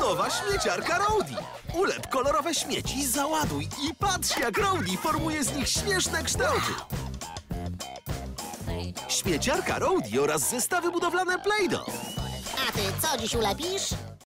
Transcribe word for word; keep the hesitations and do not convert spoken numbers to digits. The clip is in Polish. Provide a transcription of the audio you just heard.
Nowa śmieciarka Rowdy. Ulep kolorowe śmieci, załaduj i patrz, jak Rowdy formuje z nich śmieszne kształty. Śmieciarka Rowdy oraz zestawy budowlane Play-Doh. A ty co dziś ulepisz?